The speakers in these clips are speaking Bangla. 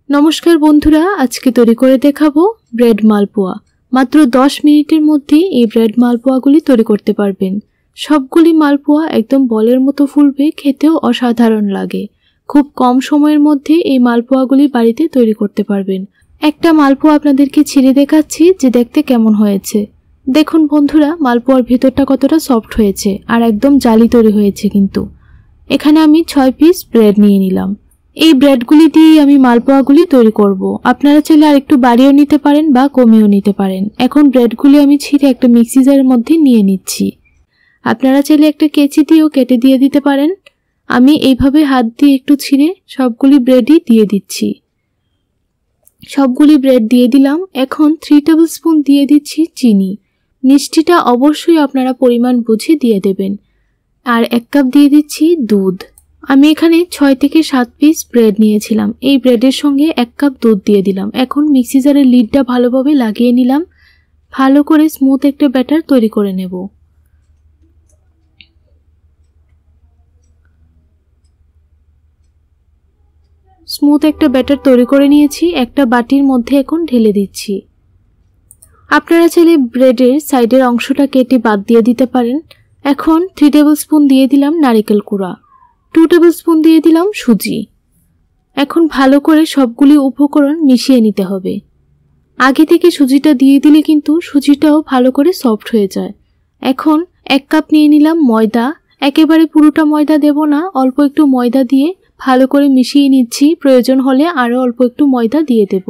নমস্কার বন্ধুরা, আজকে তৈরি করে দেখাবো ব্রেড মালপোয়া। মাত্র 10 মিনিটের মধ্যে এই ব্রেড মালপোয়াগুলি তৈরি করতে পারবেন। সবগুলি মালপোয়া একদম বলের মতো ফুলবে, খেতেও অসাধারণ লাগে। খুব কম সময়ের মধ্যে এই মালপোয়াগুলি বাড়িতে তৈরি করতে পারবেন। একটা মালপোয়া আপনাদেরকে ছিঁড়ে দেখাচ্ছি যে দেখতে কেমন হয়েছে। দেখুন বন্ধুরা, মালপোয়ার ভেতরটা কতটা সফট হয়েছে আর একদম জালি তৈরি হয়েছে। কিন্তু এখানে আমি 6 পিস ব্রেড নিয়ে নিলাম। এই ব্রেডগুলি দিয়ে আমি মালপোয়াগুলি তৈরি করব। আপনারা চাইলে আর একটু বাড়িয়েও নিতে পারেন বা কমিয়েও নিতে পারেন। এখন ব্রেডগুলি আমি ছিঁড়ে একটা মিক্সি জারের মধ্যে নিয়ে নিচ্ছি। আপনারা চাইলে একটা কেচি দিয়েও কেটে দিয়ে দিতে পারেন। আমি এইভাবে হাত দিয়ে একটু ছিঁড়ে সবগুলি ব্রেডই দিয়ে দিচ্ছি। সবগুলি ব্রেড দিয়ে দিলাম। এখন 3 টেবিল স্পুন দিয়ে দিচ্ছি চিনি। মিষ্টিটা অবশ্যই আপনারা পরিমাণ বুঝে দিয়ে দেবেন। আর 1 কাপ দিয়ে দিচ্ছি দুধ। আমি এখানে 6 থেকে 7 পিস ব্রেড নিয়েছিলাম। এই ব্রেডের সঙ্গে 1 কাপ দুধ দিয়ে দিলাম। এখন মিক্সি জারের লিডটা ভালোভাবে লাগিয়ে নিলাম। ভালো করে স্মুথ একটা ব্যাটার তৈরি করে নেব। স্মুথ একটা ব্যাটার তৈরি করে নিয়েছি। একটা বাটির মধ্যে এখন ঢেলে দিচ্ছি। আপনারা চাইলে ব্রেডের সাইডের অংশটা কেটে বাদ দিয়ে দিতে পারেন। এখন 3 টেবিল স্পুন দিয়ে দিলাম নারকেল কুড়া, 2 টেবিল স্পুন দিয়ে দিলাম সুজি। এখন ভালো করে সবগুলি উপকরণ মিশিয়ে নিতে হবে। আগে থেকে সুজিটা দিয়ে দিলে কিন্তু সুজিটাও ভালো করে সফট হয়ে যায়। এখন 1 কাপ নিয়ে নিলাম ময়দা। একেবারে পুরোটা ময়দা দেব না, অল্প একটু ময়দা দিয়ে ভালো করে মিশিয়ে নিচ্ছি। প্রয়োজন হলে আরও অল্প একটু ময়দা দিয়ে দেব।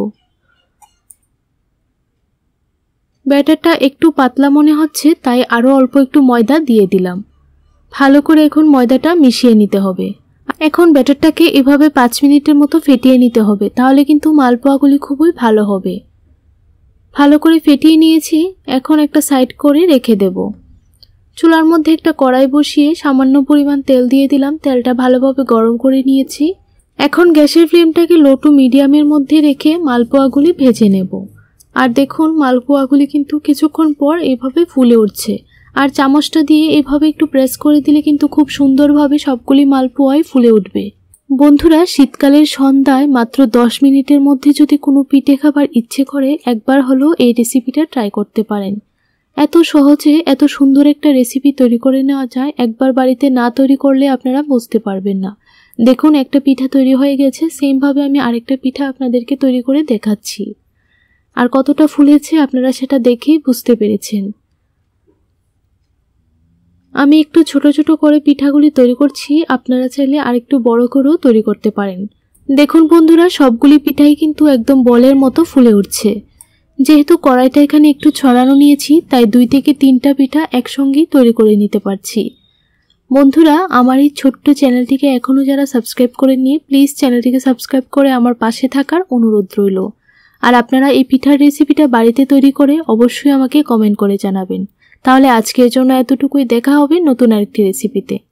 ব্যাটারটা একটু পাতলা মনে হচ্ছে, তাই আরও অল্প একটু ময়দা দিয়ে দিলাম। ভালো করে এখন ময়দাটা মিশিয়ে নিতে হবে। এখন ব্যাটারটাকে এভাবে 5 মিনিটের মতো ফেটিয়ে নিতে হবে, তাহলে কিন্তু মালপোয়াগুলি খুবই ভালো হবে। ভালো করে ফেটিয়ে নিয়েছি। এখন একটা সাইড করে রেখে দেব। চুলার মধ্যে একটা কড়াই বসিয়ে সামান্য পরিমাণ তেল দিয়ে দিলাম। তেলটা ভালোভাবে গরম করে নিয়েছি। এখন গ্যাসের ফ্লেমটাকে লো টু মিডিয়ামের মধ্যে রেখে মালপোয়াগুলি ভেজে নেব। আর দেখুন, মালপোয়াগুলি কিন্তু কিছুক্ষণ পর এভাবে ফুলে উঠছে। আর চামচটা দিয়ে এভাবে একটু প্রেস করে দিলে কিন্তু খুব সুন্দরভাবে সবগুলি মালপোয়াই ফুলে উঠবে। বন্ধুরা, শীতকালের সন্ধ্যায় মাত্র 10 মিনিটের মধ্যে যদি কোনো পিঠে খাবার ইচ্ছে করে, একবার হলেও এই রেসিপিটা ট্রাই করতে পারেন। এত সহজে এত সুন্দর একটা রেসিপি তৈরি করে নেওয়া যায়। একবার বাড়িতে না তৈরি করলে আপনারা বুঝতে পারবেন না। দেখুন, একটা পিঠা তৈরি হয়ে গেছে। সেমভাবে আমি আরেকটা পিঠা আপনাদেরকে তৈরি করে দেখাচ্ছি। আর কতটা ফুলেছে আপনারা সেটা দেখেই বুঝতে পেরেছেন। আমি একটু ছোট ছোট করে পিঠাগুলি তৈরি করছি। আপনারা চাইলে আরেকটু বড় করেও তৈরি করতে পারেন। দেখুন বন্ধুরা, সবগুলি পিঠাই কিন্তু একদম বলের মতো ফুলে উঠছে। যেহেতু কড়াইটা এখানে একটু ছড়ানো নিয়েছি, তাই 2 থেকে 3টা পিঠা একসঙ্গেই তৈরি করে নিতে পারছি। বন্ধুরা, আমার এই ছোট্ট চ্যানেলটিকে এখনও যারা সাবস্ক্রাইব করেননি, প্লিজ চ্যানেলটিকে সাবস্ক্রাইব করে আমার পাশে থাকার অনুরোধ রইল। আর আপনারা এই পিঠার রেসিপিটা বাড়িতে তৈরি করে অবশ্যই আমাকে কমেন্ট করে জানাবেন। তাহলে আজকের জন্য এতটুকুই। দেখা হবে নতুন আরেকটি রেসিপিতে।